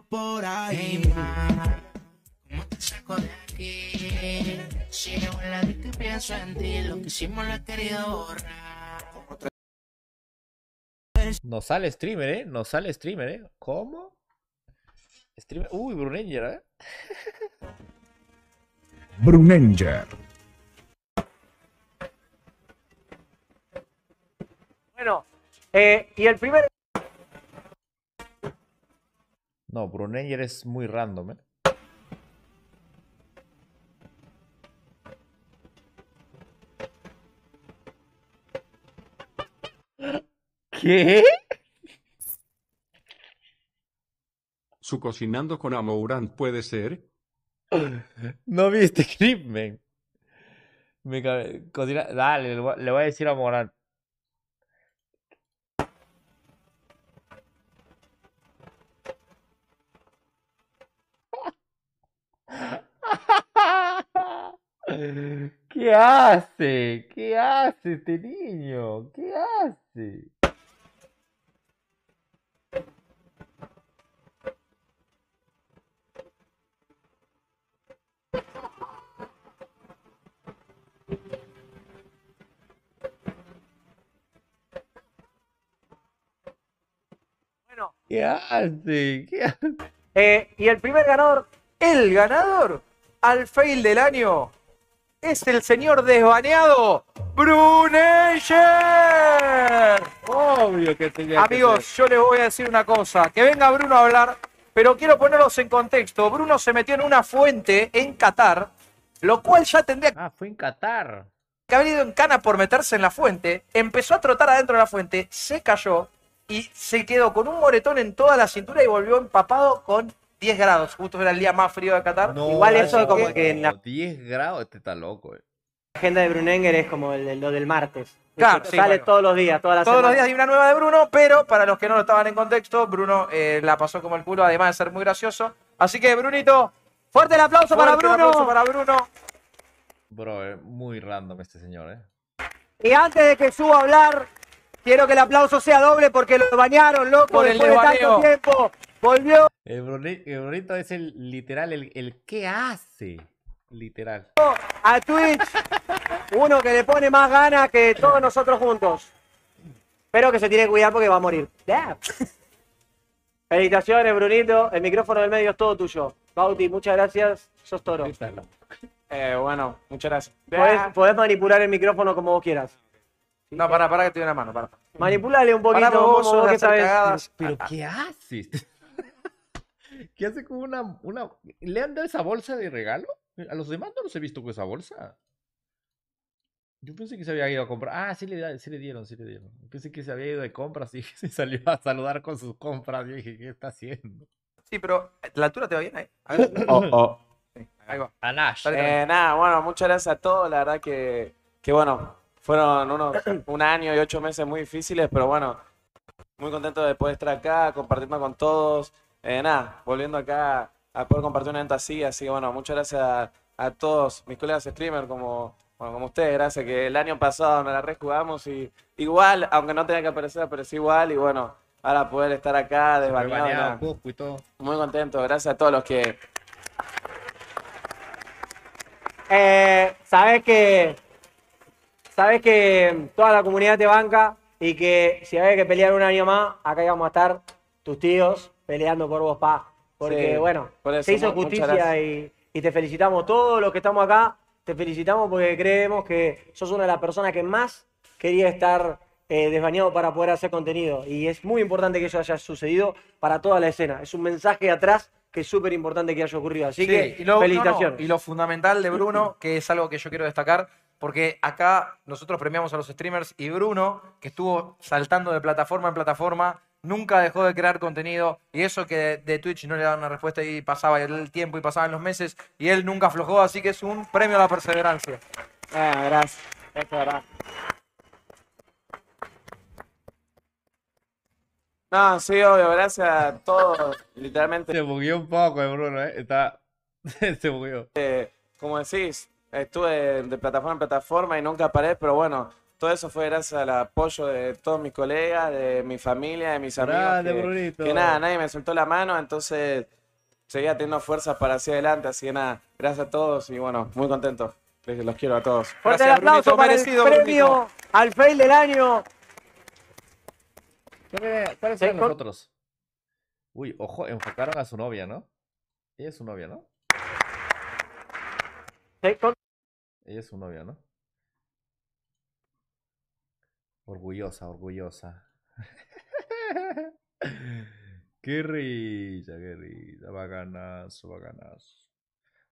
por ahí. Hey, ma, ¿cómo te saco de aquí? Si llego en la disco y pienso en ti, lo que hicimos lo he querido borrar. No sale streamer, ¿eh? No sale streamer, ¿eh? ¿Cómo? Streamer... Uy, Brunenger, ¿eh? Brunenger. Bueno, y el primer... No, Brunenger es muy random, ¿eh? ¿Qué? Su cocinando con Amourán puede ser. No vi este clip, men. Dale, le voy a decir a Morán. ¿Qué hace? ¿Qué hace este niño? ¿Qué hace? Bueno, ¿Qué hace? ¿Qué hace? y el primer ganador, el ganador al fail del año, es el señor desbaneado, Brunenger. Obvio que tenía Amigos, yo les voy a decir una cosa, que venga Bruno a hablar, pero quiero ponerlos en contexto. Bruno se metió en una fuente en Qatar, lo cual ya tendría Ah, fue en Qatar. que haber ido en cana por meterse en la fuente, empezó a trotar adentro de la fuente, se cayó y se quedó con un moretón en toda la cintura y volvió empapado con 10 grados. Justo era el día más frío de Qatar. No, Igual eso como que en la 10 grados, este está loco, agenda de Brunenger es como lo del martes. Claro, sí, Sale bueno. todos los días, todas las Todos los semanas. días hay una nueva de Bruno, pero para los que no lo estaban en contexto, Bruno la pasó como el culo, además de ser muy gracioso. Así que, Brunito, ¡Fuerte el aplauso para fuerte Bruno! aplauso para Bruno. Bro, es muy random este señor, Y antes de que suba a hablar, quiero que el aplauso sea doble porque lo bañaron, loco, Por el después de tanto desbaneo. tiempo. Volvió El Brunito es el literal, el ¿qué hace? Literal. a Twitch. Uno que le pone más ganas que todos nosotros juntos. Espero que se tiene que cuidar porque va a morir. Felicitaciones, Brunito. El micrófono del medio es todo tuyo. Bauti, muchas gracias. Sos toro. Bueno, muchas gracias. Podés manipular el micrófono como vos quieras. No, pará que te doy una mano, pará. Manipulale un poquito, Pará, vos sos vos de que hacer sabés. cagadas. ¿Pero qué hace? ¿Qué hace con una... ¿Le han dado esa bolsa de regalo? A los demás no los he visto con esa bolsa. Yo pensé que se había ido a comprar. Ah, sí le dieron. Pensé que se había ido de compras y se salió a saludar con sus compras. Yo dije, ¿qué está haciendo? Sí, pero ¿la altura te va bien ahí? A ver. Sí, ahí va. A Nash. Nada, bueno, muchas gracias a todos. La verdad que bueno, fueron un año y 8 meses muy difíciles, pero bueno, muy contento de poder estar acá, compartiendo con todos. Nada, volviendo acá a poder compartir un evento así que bueno, muchas gracias a todos mis colegas streamers como ustedes, gracias que el año pasado nos la rejugamos y igual, aunque no tenía que aparecer igual y bueno, ahora poder estar acá desbaneado. Nada. Y todo. Muy contento, gracias a todos los que... Sabes que toda la comunidad te banca y que si había que pelear un año más, acá íbamos a estar tus tíos peleando por vos, pa. Porque Sí, bueno, por eso, se hizo muchas justicia gracias. y te felicitamos todos los que estamos acá. Te felicitamos porque creemos que sos una de las personas que más quería estar desbañado para poder hacer contenido. Y es muy importante que eso haya sucedido para toda la escena. Es un mensaje atrás que es súper importante que haya ocurrido. Así que felicitaciones. Y lo fundamental de Bruno, que es algo que yo quiero destacar, porque acá nosotros premiamos a los streamers y Bruno, que estuvo saltando de plataforma en plataforma, nunca dejó de crear contenido y eso que de Twitch no le daban una respuesta y pasaba el tiempo y pasaban los meses y él nunca aflojó, así que es un premio a la perseverancia. Gracias. Es verdad. No, sí, obvio, gracias a todos, literalmente. Se bugueó un poco, Bruno, Está... Se bugueó. Como decís, estuve de plataforma en plataforma y nunca paré, pero bueno, todo eso fue gracias al apoyo de todos mis colegas, de mi familia, de mis amigos, Grande, Brunito. que nada, nadie me soltó la mano, entonces seguía teniendo fuerzas para hacia adelante, así que nada, gracias a todos y bueno, muy contento. Los quiero a todos. Fuerte el Gracias, aplauso Brunito, para merecido, el premio Brunito. al fail del año. ¿Cuáles Sí, eran los con- otros? Uy, ojo, enfocaron a su novia, ¿no? Ella es su novia, ¿no? Ella es su novia, ¿no? Orgullosa, orgullosa. Qué risa, bacanazo, bacanazo.